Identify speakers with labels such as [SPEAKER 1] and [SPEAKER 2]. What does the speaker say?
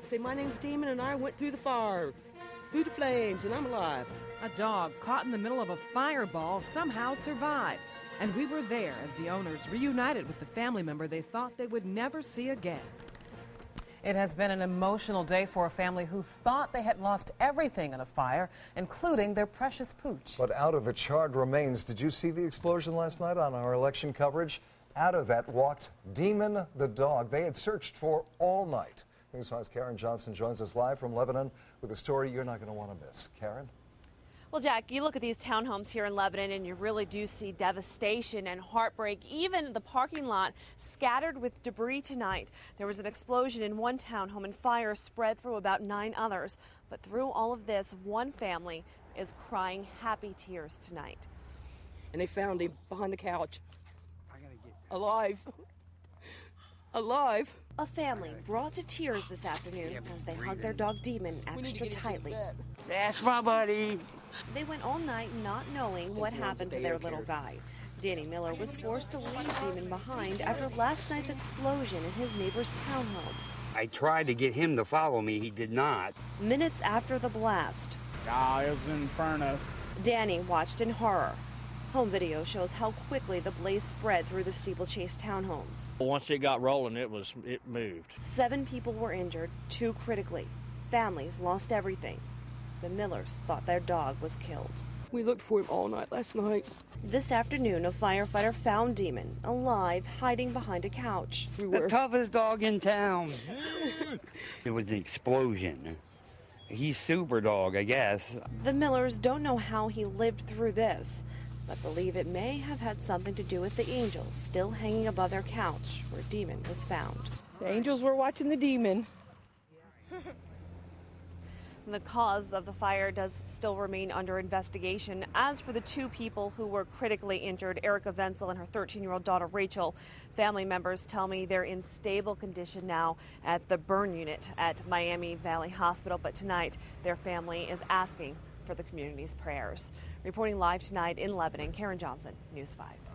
[SPEAKER 1] Say, my name's Demon, and I went through the fire, through the flames, and I'm alive.
[SPEAKER 2] A dog caught in the middle of a fireball somehow survives. And we were there as the owners reunited with the family member they thought they would never see again. It has been an emotional day for a family who thought they had lost everything in a fire, including their precious pooch.
[SPEAKER 3] But out of the charred remains, did you see the explosion last night on our election coverage? Out of that walked Demon the dog they had searched for all night. News 5's Karin Johnson joins us live from Lebanon with a story you're not going to want to miss. Karin?
[SPEAKER 4] Well, Jack, you look at these townhomes here in Lebanon and you really do see devastation and heartbreak. Even the parking lot scattered with debris tonight. There was an explosion in one townhome and fire spread through about 9 others. But through all of this, one family is crying happy tears tonight.
[SPEAKER 1] And they found him behind the couch. Alive. Alive.
[SPEAKER 4] A family brought to tears this afternoon as they hugged their dog Demon extra tightly.
[SPEAKER 5] That's my buddy.
[SPEAKER 4] They went all night not knowing what happened to their little guy. Danny Miller was forced to leave Demon behind after last night's explosion in his neighbor's townhome.
[SPEAKER 5] I tried to get him to follow me. He did not.
[SPEAKER 4] Minutes after the blast,
[SPEAKER 6] it was an inferno.
[SPEAKER 4] Danny watched in horror. Home video shows how quickly the blaze spread through the steeplechase townhomes.
[SPEAKER 7] Once it got rolling, it moved.
[SPEAKER 4] 7 people were injured, 2 critically. Families lost everything. The Millers thought their dog was killed.
[SPEAKER 1] We looked for him all night last night.
[SPEAKER 4] This afternoon, a firefighter found Demon alive, hiding behind a couch.
[SPEAKER 5] The toughest dog in town. It was an explosion. He's super dog, I guess.
[SPEAKER 4] The Millers don't know how he lived through this, but believe it may have had something to do with the angels still hanging above their couch where Demon was found.
[SPEAKER 1] The angels were watching the Demon.
[SPEAKER 4] The cause of the fire does still remain under investigation. As for the 2 people who were critically injured, Erica Wenzel and her 13-year-old daughter Rachel, family members tell me they're in stable condition now at the burn unit at Miami Valley Hospital. But tonight, their family is asking for the community's prayers. Reporting live tonight in Lebanon, Karin Johnson, News 5.